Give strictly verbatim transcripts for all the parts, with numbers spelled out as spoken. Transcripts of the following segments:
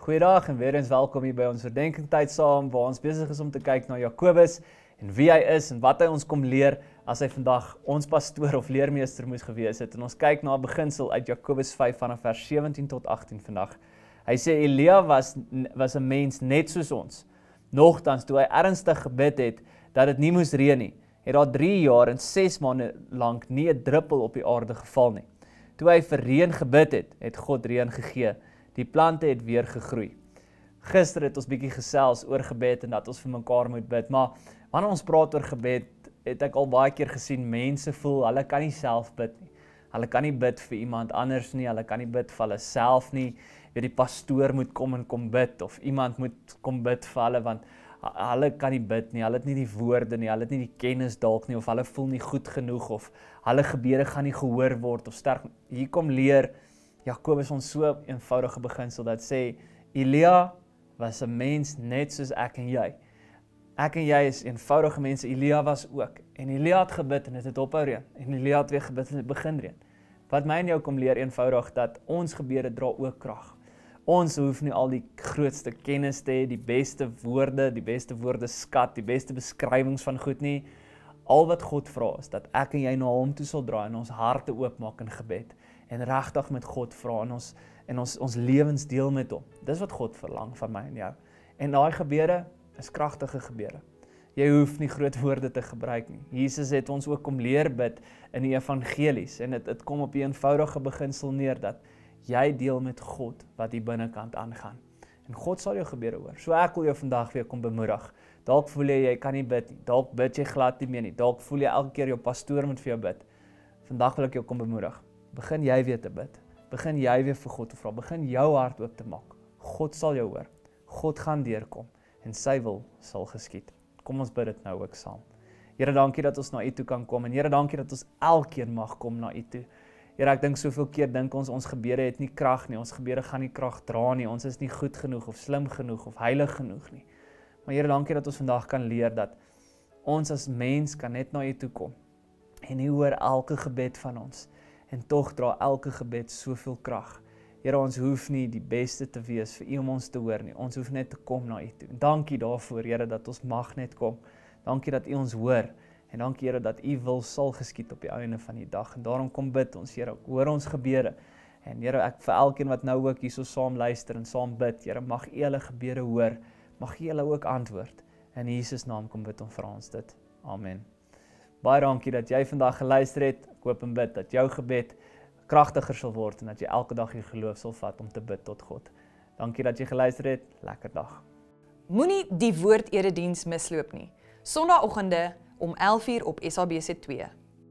Goeiedag en weer eens welkom hier by ons Oordeenkingtyd saam, waar ons besig is om te kyk na Jakobus en wie hy is en wat hy ons kom leer as hy vandag ons pastoor of leermeester moes gewees het. En ons kyk na 'n beginsel uit Jakobus vyf vanaf vers sewentien tot agttien vandag. Hy sê Elia was was 'n mens net soos ons. Nogtans toe hy ernstig gebid het dat dit nie moes reën nie, het daar drie jaar en ses maande lank nie 'n druppel op die aarde geval nie. Toe hy vir reën gebid het, het God reën gegee. Die plante het weer gegroei. Gister het ons bietjie gesels oor gebed en dat ons vir mekaar moet bid, maar wanneer ons praat oor gebed, het ek al baie keer gesien, mense voel, hulle kan nie self bid nie. Hulle kan nie bid vir iemand anders nie, hulle kan nie bid vir hulle self nie. Weet die pastoor moet kom en kom bid, of iemand moet kom bid vir hulle, want hulle kan nie bid nie, hulle het nie die woorde nie, hulle het nie die kennis dalk nie, of hulle voel nie goed genoeg, of hulle gebede gaan nie gehoor word, of sterk. Hier kom leer Jakobus ons so eenvoudige beginsel dat sê, Elia was 'n mens net soos ek en jy. Ek en jy is eenvoudige mense, Elia was ook. En Elia het gebid en het het ophou reën. En Elia het weer gebid en het begin reën. Wat my en jou kom leer eenvoudig, dat ons gebede dra ook krag. Ons hoef nie al die grootste kennis te hê, die beste woorde, die beste woordeskat, die beste beskrywings van goed nie. Al wat God vra is, dat ek en jy na hom toe sal draai en ons harte oopmaak in gebed. En regtig met God vra en ons en ons ons lewens deel met hom. Dis wat God verlang van my en jou. En daai gebede is kragtige gebede. Jy hoef nie groot woorde te gebruik nie. Jesus het ons ook kom leer bid in die evangelies en dit dit kom op 'n eenvoudige beginsel neer dat jy deel met God wat die binnekant aangaan. En God sal jou gebede hoor. So ek wil jou vandag weer kom bemoedig. Dalk voel jy jy kan nie bid nie. Dalk bid jy glad nie meer nie. Dalk voel jy elke keer jou pastoor moet vir jou bid. Vandag wil ek jou kom bemoedig. Begin jy weer te bid. Begin jy weer vir God te vra. Begin jou hart oop te maak. God sal jou hoor. God gaan deurkom en sy wil sal geskied. Kom ons bid dit nou ook saam. Here, dankie dat ons na U toe kan kom en Here, dankie dat ons elkeen mag kom na U toe. Here, ek dink soveel keer dink ons ons gebede het nie krag nie. Ons gebede gaan nie krag dra nie. Ons is nie goed genoeg of slim genoeg of heilig genoeg nie. Maar Here, dankie dat ons vandag kan leer dat ons as mens kan net na U toe kom. En U hoor elke gebed van ons. En tog dra elke gebed soveel krag. Here, ons hoef nie die beste te wees vir U om ons te hoor nie. Ons hoef net te kom na U toe. Dankie daarvoor, Here, dat ons mag net kom. Dankie dat U ons hoor. En dankie, Here, dat U wil sal geskied op die einde van die dag. En daarom kom bid ons, Here, hoor ons gebede. En Here, ek vir elkeen wat nou ook hierso saam luister en saam bid, Here, mag U hulle gebede hoor. Mag U hulle ook antwoord. In Jesus naam kom bid en vra ons dit. Amen. Baie dankie dat jy vandag geluister het. Ek hoop en bid dat jou gebed kragtiger sal word en dat jy elke dag jou geloof sal vat om te bid tot God. Dankie dat jy geluister het. Lekker dag. Moenie die woord erediens misloop nie. Sondagoggende om elf uur op S A B C twee.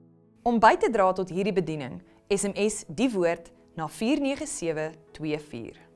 Om by te dra tot hierdie bediening, S M S die woord na vier nege sewe twee vier.